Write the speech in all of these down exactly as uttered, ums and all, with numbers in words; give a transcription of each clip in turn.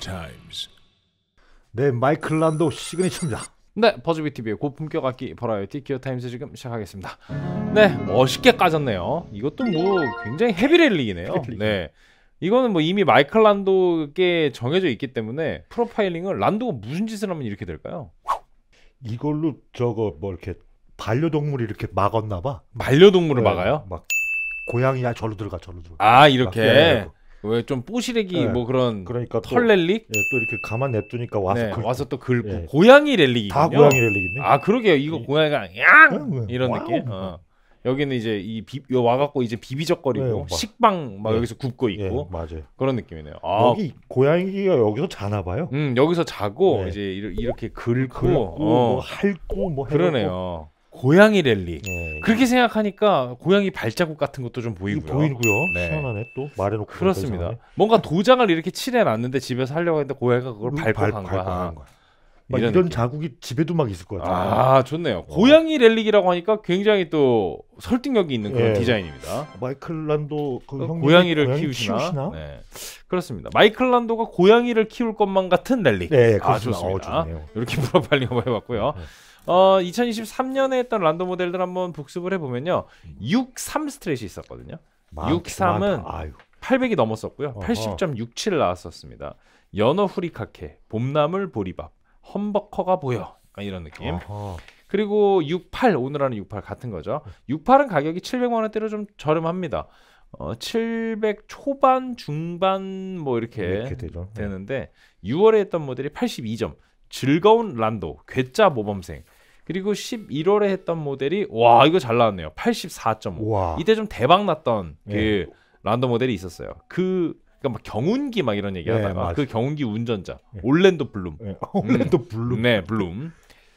타임즈. 네, 마이클 란도 시그니처입니다. 네, 버즈비 티비의 고품격 악기 버라이어티 기어 타임즈 지금 시작하겠습니다. 네, 멋있게 까졌네요. 이것도 뭐 굉장히 헤비렐릭이네요. 네, 이거는 뭐 이미 마이클 란도께 정해져 있기 때문에 프로파일링을 란도가 무슨 짓을 하면 이렇게 될까요? 이걸로 저거 뭐 이렇게 반려동물이 이렇게 막았나 봐. 반려동물을 네, 막아요? 막 고양이야 절로 들어가 절로 들어가. 아, 이렇게 네. 왜 좀 뽀시래기 네. 뭐 그런 그러니까 또, 털 렐릭? 예, 또 이렇게 가만 냅두니까 와서 네, 긁고. 와서 또 긁고 예. 고양이 렐릭이군요. 다 고양이 렐릭이네. 아, 그러게요. 이거 예. 고양이가 양 응, 이런 와우. 느낌. 어. 여기는 이제 이 비, 요 와갖고 이제 비비적거리고 네, 막. 식빵 막 네. 여기서 굽고 예, 있고 맞아요. 그런 느낌이네요. 아, 여기 고양이가 여기서 자나 봐요. 음, 여기서 자고 네. 이제 이르- 이렇게 긁고, 긁고 어, 뭐 핥고 뭐 해갖고. 그러네요. 고양이 랠리. 예, 그렇게 생각하니까 고양이 발자국 같은 것도 좀 이게 보이고요. 보이고요. 네. 시원하네 또 말해놓고. 그렇습니다. 이상하네. 뭔가 도장을 이렇게 칠해놨는데 집에서 하려고 했는데 고양이가 그걸 음, 밟고 발- 간 밟고 거야. 간 거야. 막 이런 이런 느낌. 자국이 집에도 막 있을 것 같아요. 아, 좋네요. 고양이 렐릭이라고 하니까 굉장히 또 설득력이 있는 그런 예. 디자인입니다. 마이클 란도 그 그 형님이 고양이를 고양이 키우시나? 키우시나? 네. 그렇습니다. 마이클 란도가 고양이를 키울 것만 같은 렐릭. 네, 아, 그렇습니다. 좋습니다. 어, 좋네요. 이렇게 프로파일링 한번 해봤고요. 네. 어, 이천이십삼 년에 했던 란도 모델들 한번 복습을 해보면요. 육십삼 스트레이트 있었거든요. 많- 육십삼은 많다. 아유. 팔백이 넘었었고요. 어허. 팔십 점 육칠 나왔었습니다. 연어 후리카케, 봄나물 보리밥, 험버커가 보여. 약간 이런 느낌. 어허. 그리고 육십팔, 오늘 하는 육십팔 같은 거죠. 육십팔은 가격이 칠백만 원대로 좀 저렴합니다. 어, 칠백 초반, 중반 뭐 이렇게, 이렇게 되죠. 네. 되는데 유월에 했던 모델이 팔십이 점. 즐거운 란도, 괴짜 모범생. 그리고 십일월에 했던 모델이 와, 이거 잘 나왔네요. 팔십사 점 오. 우와. 이때 좀 대박 났던 그 네. 란도 모델이 있었어요. 그 그러니까 막 경운기 막 이런 얘기 네, 하다가 맞아요. 그 경운기 운전자 네. 올랜도 블룸. 네. 올랜도 블룸. 네, 블룸.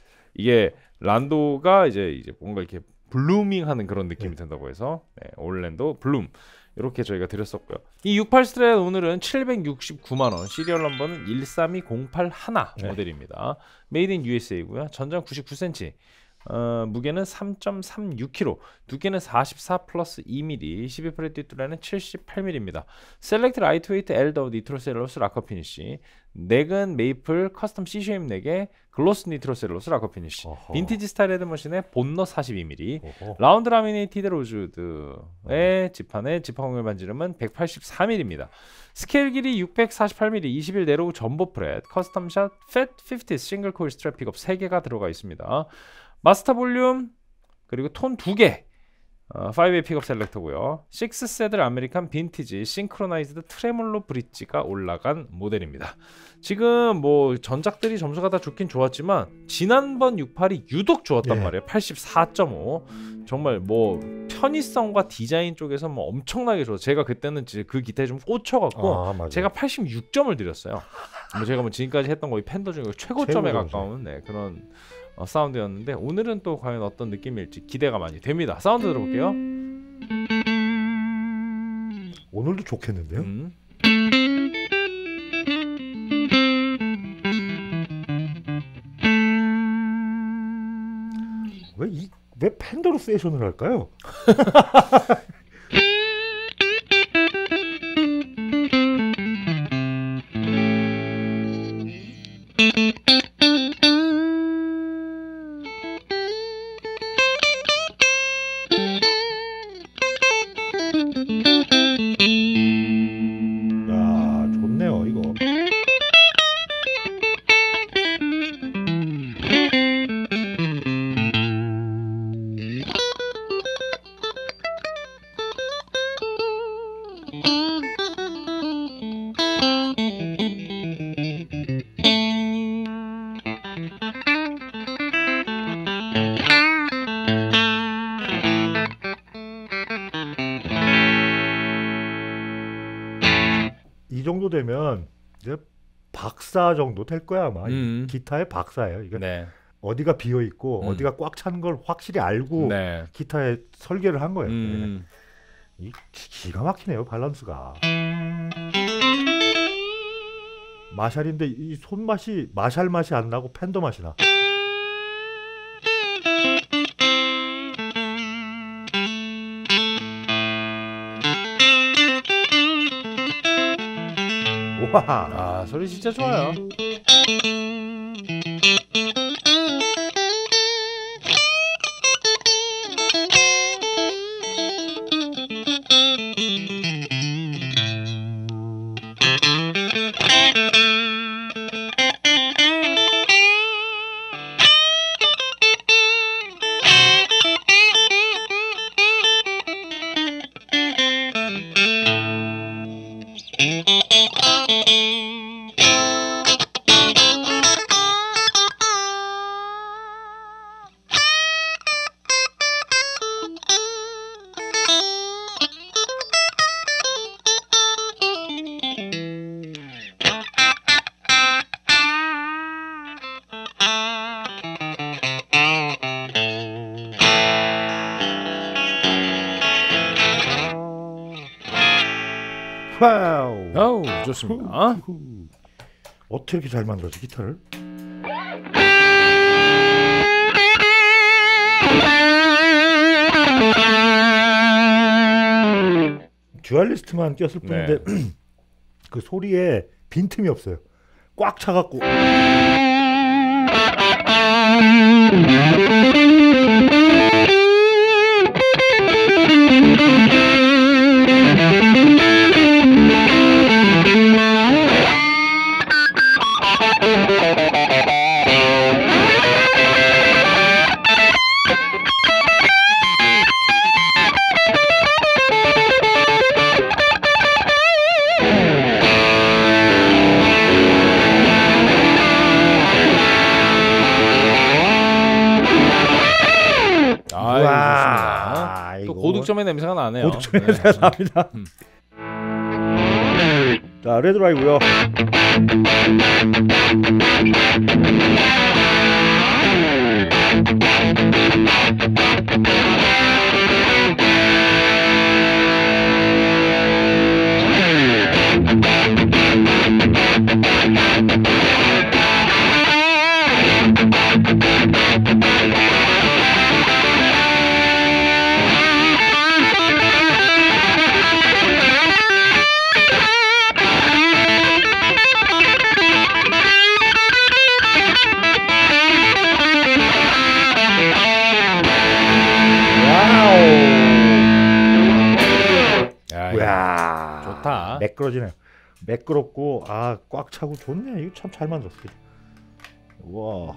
이게 란도가 이제 이제 뭔가 이렇게 블루밍하는 그런 느낌이 네. 든다고 해서 네, 올랜도 블룸 이렇게 저희가 드렸었고요. 이 육십팔 스트레 오늘은 칠백육십구만 원, 시리얼 넘버는 일삼이공팔일 네. 모델입니다. 메이드 인 유에스에이고요. 전장 구십구 센티미터. 어, 무게는 삼 점 삼육 킬로그램, 두께는 사십사 플러스 이 밀리미터, 십이 프렛 뒷둘레는 칠십팔 밀리미터입니다. 셀렉트 라이트웨이트 엘더 니트로셀러스 락커 피니쉬, 넥은 메이플 커스텀 C쉐임 넥에 글로스 니트로셀러스 락커 피니쉬, 어허. 빈티지 스타일 헤드머신에 본너 사십이 밀리미터, 어허. 라운드 라미네이티드 로즈우드의 지판의 지판 공률 반지름은 백팔십사 밀리미터입니다. 스케일 길이 육백사십팔 밀리미터, 이십일 네로우 전보 프렛, 커스텀샷 팻 오십 싱글 코일 스트랩 픽업 세 개가 들어가 있습니다. 마스터 볼륨 그리고 톤 두 개, 어, 파이브웨이 픽업 셀렉터고요. 육 세들 아메리칸 빈티지 싱크로나이즈드 트레몰로 브릿지가 올라간 모델입니다. 지금 뭐 전작들이 점수가 다 좋긴 좋았지만 지난번 육십팔이 유독 좋았단 네. 말이에요. 팔십사 점 오. 정말 뭐 편의성과 디자인 쪽에서 뭐 엄청나게 좋아. 제가 그때는 진짜 그 기타에 좀 꽂혀갖고 아, 맞아요. 제가 팔십육 점을 드렸어요. 뭐 제가 뭐 지금까지 했던 거의 팬더 중에 최고점에 최고 가까운 네, 그런 어, 사운드였는데 오늘은 또 과연 어떤 느낌일지 기대가 많이 됩니다. 사운드 들어볼게요. 오늘도 좋겠는데요? 음. 왜 이 왜 팬더로 세션을 할까요? 야, 좋네요 이거. 이 정도 되면 이제 박사 정도 될 거야 아마. 음. 기타의 박사예요. 이게 네. 어디가 비어 있고 음. 어디가 꽉 찬 걸 확실히 알고 네. 기타에 설계를 한 거예요. 음. 이 기- 기가 막히네요 밸런스가. 마샬인데 이 손맛이 마샬 맛이 안 나고 팬더 맛이 나. 와. 아 소리 진짜 좋아요. 와우. 어우 좋습니다. 어떻게 이렇게 잘 만들었지 기타를? 듀얼리스트만 꼈을 뿐인데 네. 그 소리에 빈틈이 없어요. 꽉 차갖고. 아 좋습니다. 또 이거 고득점의 냄새가 나네요. 고득점의 네. 냄새가 납니다. 음. 자 레드라이고요. 야, 이거 이야 좋다. 매끄러지네요. 매끄럽고 아 꽉 차고 좋네. 이거 참 잘 만들었어. 와.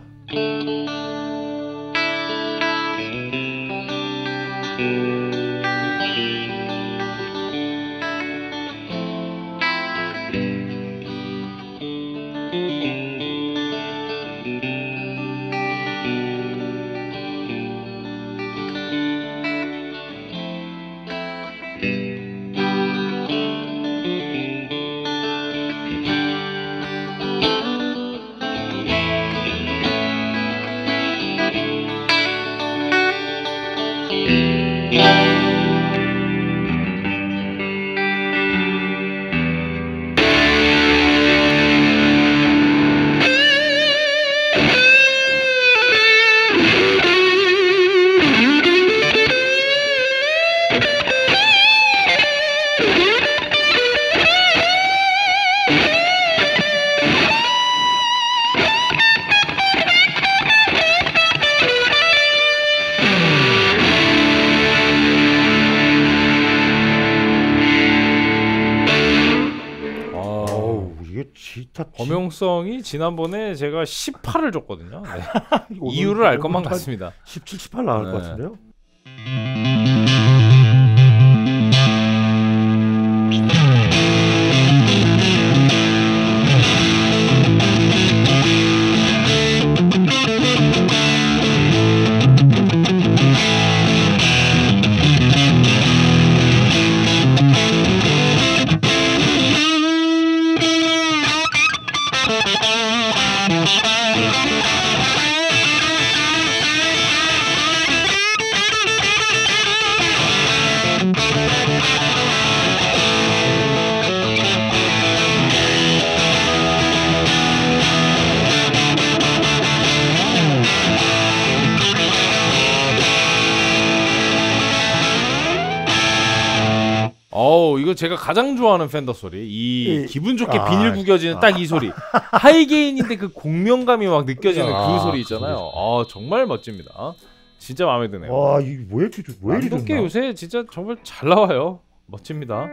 어우 이게 기타 범용성이 지난번에 제가 십팔을 줬거든요. 네. 이유를 알 것만 같습니다. 십칠, 십팔 나올 네. 것 같은데요. 어우 이거 제가 가장 좋아하는 팬더 소리. 이 이- 기분 좋게 아, 비닐 구겨지는 아. 딱 이 소리. 하이게인인데 그 공명감이 막 느껴지는 아, 그 소리 있잖아요. 아 정말 멋집니다. 진짜 마음에 드네요. 와 이게 왜 이렇게 좋- 왜 이리 란도께 좋나? 요새 진짜 정말 잘 나와요. 멋집니다.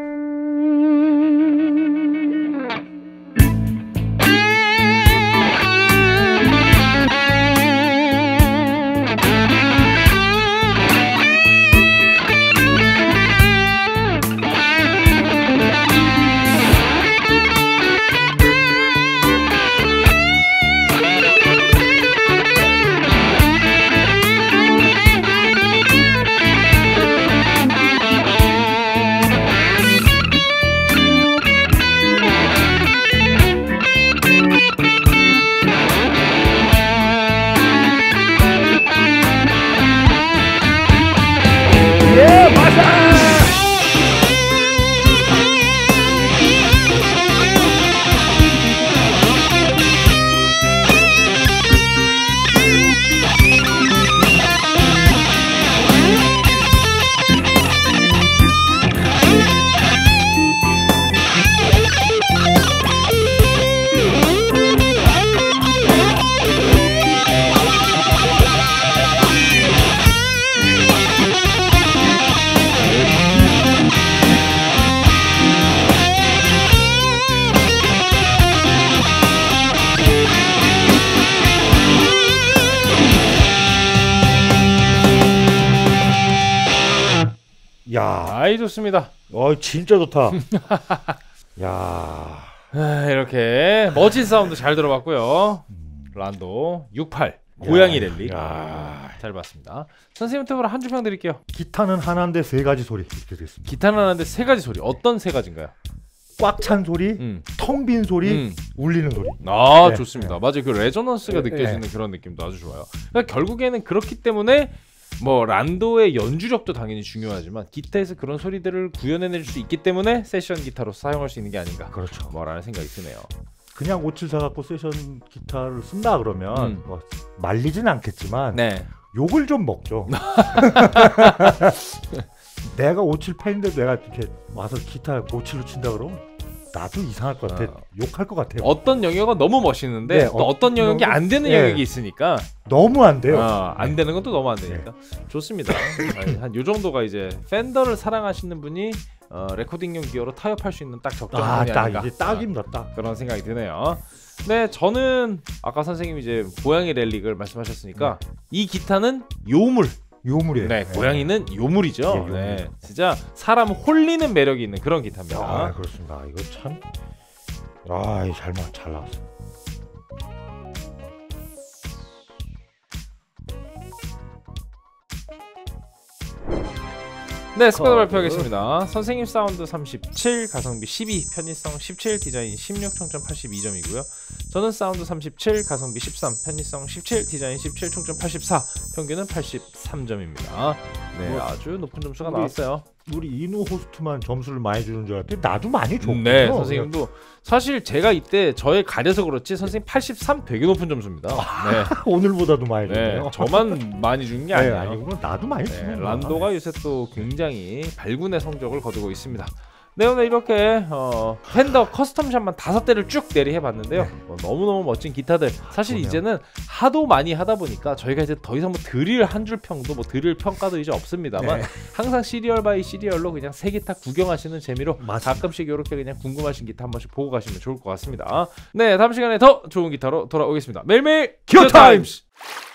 예 맞아. 야, 아이 좋습니다. 어 진짜 좋다. 야, 아, 이렇게 멋진 사운드 잘 들어봤고요. 란도 육십팔 고양이 랠리 야, 잘 봤습니다. 선생님 탭으로 한 줄 평 드릴게요. 기타는 하나인데 세 가지 소리 이렇게 됐습니다. 기타는 하는데 세 가지 소리. 어떤 세 가지인가요? 꽉 찬 소리, 음. 텅 빈 소리, 음. 울리는 소리. 아 네, 좋습니다. 맞아요. 그 레저넌스가 네, 느껴지는 그런 느낌도 아주 좋아요. 그러니까 결국에는 그렇기 때문에 뭐 란도의 연주력도 당연히 중요하지만 기타에서 그런 소리들을 구현해낼 수 있기 때문에 세션 기타로 사용할 수 있는 게 아닌가 그렇죠. 뭐라는 생각이 드네요. 그냥 오칠사 갖고 세션 기타를 쓴다 그러면 음. 뭐 말리진 않겠지만 네. 욕을 좀 먹죠. 내가 오칠 팬인데 내가 이렇게 와서 기타 오칠로 친다 그러면 나도 이상할 것 같아. 어. 욕할 것 같아요. 어떤 영역은 너무 멋있는데 네, 또 어, 어떤 영역이 영역이- 안 되는 네. 영역이 있으니까 너무 안 돼요. 어, 안 되는 건 또 너무 안 되니까 좋습니다. 한 요 정도가 이제 팬더를 사랑하시는 분이 어, 레코딩용 기어로 타협할 수 있는 딱 적정한 아, 선이 딱 아닌가. 이게 딱입니다. 딱. 그런 생각이 드네요. 네, 저는 아까 선생님이 이제 고양이 렐릭을 말씀하셨으니까 이 기타는 요물. 요물이에요. 네, 고양이는 요물이죠. 예, 요물. 네, 진짜 사람 홀리는 매력이 있는 그런 기타입니다. 아, 그렇습니다. 이거 참. 아, 잘 나, 잘 나왔어. 네, 스쿼드 어, 발표하겠습니다. 선생님 사운드 삼십칠, 가성비 십이, 편의성 십칠, 디자인 십육, 총점 팔십이 점이고요. 저는 사운드 삼십칠, 가성비 십삼, 편의성 십칠, 디자인 십칠, 총점 팔십사, 평균은 팔십삼 점입니다. 네, 뭐, 아주 높은 점수가 우리 나왔어요. 우리 인우 호스트만 점수를 많이 주는 줄 알았더니 나도 많이 줬고. 네, 선생님도 사실 제가 이때 저에 가려서 그렇지 선생님 팔십삼 되게 높은 점수입니다. 네, 오늘보다도 많이 네, 줬네요. 저만 많이 준 게 네, 아니에요. 아니고 나도 많이 네, 주는 란도가 요새 또 굉장히 발군의 성적을 거두고 있습니다. 네, 오늘 이렇게 어, 팬더 커스텀샷만 다섯 대를 쭉 내리해봤는데요. 네. 어, 너무너무 멋진 기타들. 사실 그러네요. 이제는 하도 많이 하다 보니까 저희가 이제 더 이상 뭐 드릴 한 줄 평도 뭐 드릴 평가도 이제 없습니다만 네. 항상 시리얼 바이 시리얼로 그냥 새 기타 구경하시는 재미로 맞습니다. 가끔씩 이렇게 그냥 궁금하신 기타 한 번씩 보고 가시면 좋을 것 같습니다. 네, 다음 시간에 더 좋은 기타로 돌아오겠습니다. 매일매일 기어 타임스!